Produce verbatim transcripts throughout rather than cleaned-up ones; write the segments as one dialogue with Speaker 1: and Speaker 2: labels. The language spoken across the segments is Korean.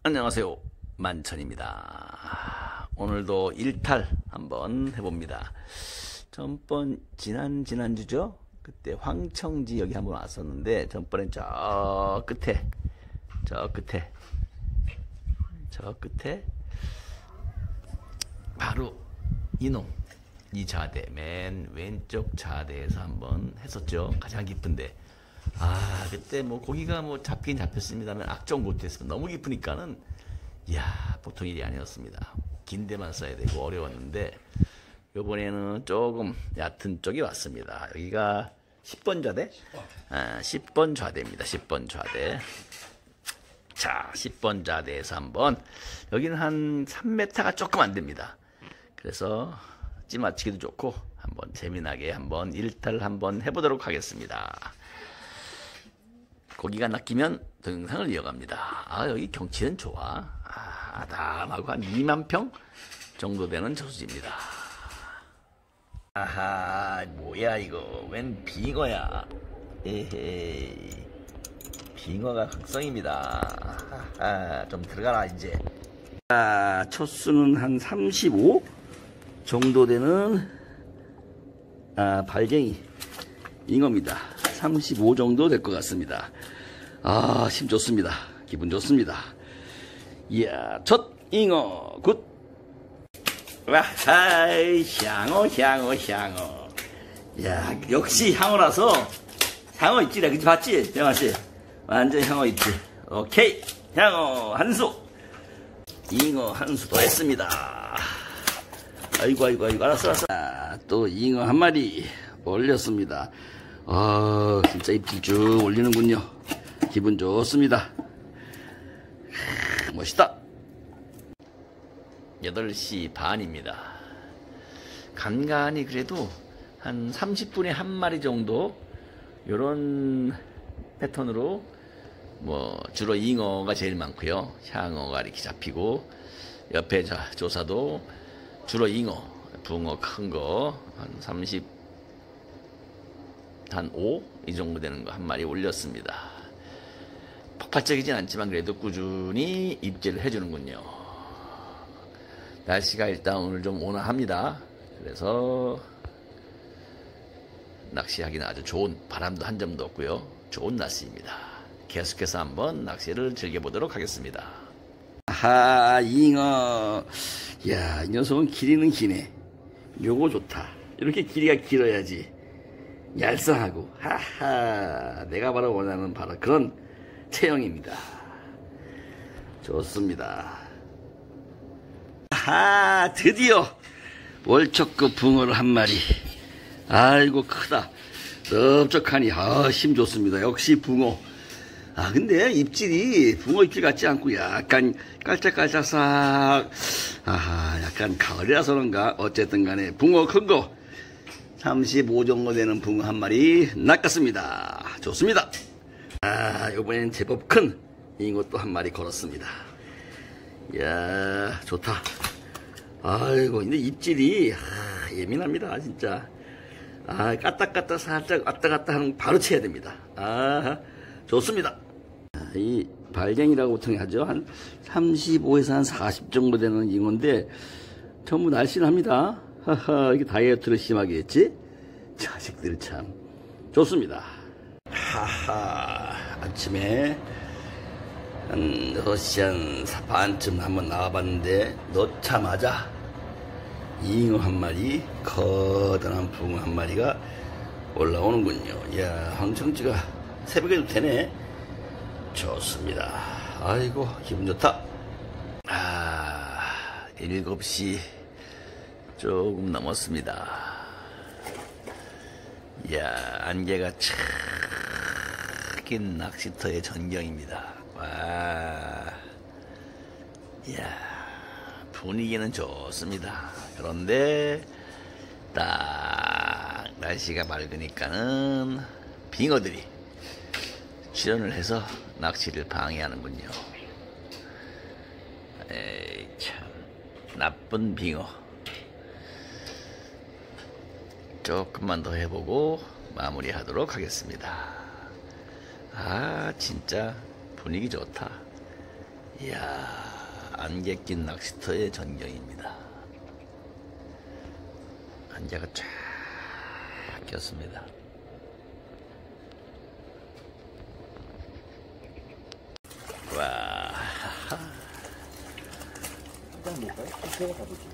Speaker 1: 안녕하세요, 만천입니다. 오늘도 일탈 한번 해봅니다. 전번 지난 지난주죠? 그때 황청지 여기 한번 왔었는데, 전번엔 저 끝에 저 끝에 저 끝에 바로 이놈 이 자대, 맨 왼쪽 자대에서 한번 했었죠. 가장 깊은데, 아 그때 뭐 고기가 뭐 잡긴 잡혔습니다만 악종 못했습니다. 너무 깊으니까는 이야 보통 일이 아니었습니다. 긴 데만 써야 되고 어려웠는데, 요번에는 조금 얕은 쪽이 왔습니다. 여기가 십 번 좌대, 아, 십 번 좌대입니다. 십 번 좌대. 자, 십 번 좌대에서 한번, 여기는 한 삼 미터가 조금 안 됩니다. 그래서 찌맞추기도 좋고 한번 재미나게 한번 일탈 한번 해보도록 하겠습니다. 고기가 낚이면 동영상을 이어갑니다. 아, 여기 경치는 좋아. 아, 아담하고 한 이만 평 정도 되는 저수지입니다. 아하, 뭐야 이거? 웬 빙어야? 에헤이, 빙어가 각성입니다. 아하, 좀 들어가라 이제. 아, 초수는 한 삼십오 정도 되는 아, 발갱이 잉어입니다. 삼십오 정도 될 것 같습니다. 아, 힘 좋습니다. 기분 좋습니다. 이야, 첫 잉어 굿. 와하이, 향어 향어 향어. 야, 역시 향어라서. 향어 있지, 그치? 봤지? 영아씨 완전 향어 있지. 오케이, 향어 한수. 잉어 한수 더 했습니다. 아이고 아이고 아이고, 알았어 알았어. 아, 또 잉어 한 마리 올렸습니다. 아, 진짜 입질 쭉 올리는군요. 기분 좋습니다. 아, 멋있다. 여덟 시 반입니다. 간간히 그래도 한 삼십 분에 한 마리 정도 요런 패턴으로, 뭐 주로 잉어가 제일 많고요. 향어가 이렇게 잡히고, 옆에 자, 조사도 주로 잉어, 붕어 큰 거 한 삼십, 한 오? 이 정도 되는 거 한 마리 올렸습니다. 폭발적이진 않지만 그래도 꾸준히 입질을 해주는군요. 날씨가 일단 오늘 좀 온화합니다. 그래서 낚시하기는 아주 좋은, 바람도 한 점도 없고요. 좋은 날씨입니다. 계속해서 한번 낚시를 즐겨보도록 하겠습니다. 아하, 잉어. 야, 이 녀석은 길이는 기네. 요거 좋다. 이렇게 길이가 길어야지 얄쌍하고, 하하, 내가 바로 원하는 바로 그런 체형입니다. 좋습니다. 아하, 드디어 월척급 붕어를 한 마리. 아이고 크다. 넓적하니, 아, 힘 좋습니다. 역시 붕어. 아, 근데 입질이 붕어 입질 같지 않고 약간 깔짝깔짝 싹, 아하, 약간 가을이라서 그런가. 어쨌든 간에 붕어 큰 거 삼십오 정도 되는 붕어 한 마리 낚았습니다. 좋습니다. 아, 요번엔 제법 큰 잉어도 한 마리 걸었습니다. 이야, 좋다. 아이고, 근데 입질이 아, 예민합니다, 진짜. 아, 까딱까딱 살짝 왔다 갔다 하는 거 바로 쳐야 됩니다. 아, 좋습니다. 이 발갱이라고 보통 하죠. 한 삼십오에서 한 사십 정도 되는 잉어인데 전부 날씬합니다. 하하, 이게 다이어트를 심하게 했지? 자식들 참. 좋습니다. 하하, 아침에 한 여섯 시 한 반쯤 한번 나와봤는데, 넣자마자 잉어 한 마리, 커다란 붕어 한 마리가 올라오는군요. 이야, 황청지가 새벽에도 되네. 좋습니다. 아이고, 기분 좋다. 아, 일곱 시 조금 넘었습니다. 이야, 안개가 착 낀 낚시터의 전경입니다. 와, 이야, 분위기는 좋습니다. 그런데 딱 날씨가 맑으니까는 빙어들이 출현을 해서 낚시를 방해하는군요. 에이, 참 나쁜 빙어. 조금만 더 해보고 마무리하도록 하겠습니다. 아, 진짜 분위기 좋다. 이야, 안개 낀 낚시터의 전경입니다. 안개가 쫙 꼈습니다. 와.
Speaker 2: 일단 뭘까요? 제가 가보죠.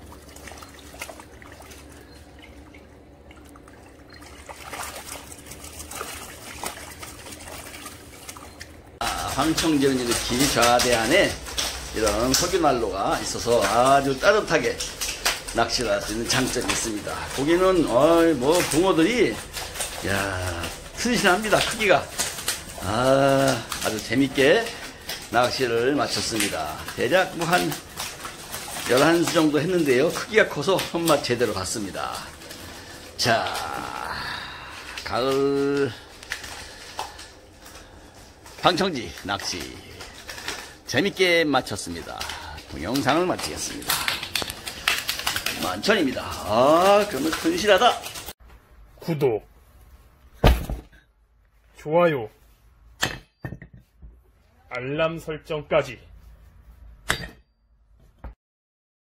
Speaker 1: 아, 황청지는 이렇게 좌대 안에 이런 석유난로가 있어서 아주 따뜻하게 낚시를 할 수 있는 장점이 있습니다. 고기는 어이 뭐 붕어들이 야 튼실합니다. 크기가 아 아주 재밌게 낚시를 마쳤습니다. 대략 뭐 한 열한 수 정도 했는데요. 크기가 커서 손맛 제대로 갔습니다. 자, 가을 황청지 낚시 재밌게 마쳤습니다. 동영상을 마치겠습니다. 만천입니다. 아, 그러면 튼실하다.
Speaker 3: 구독, 좋아요, 알람 설정까지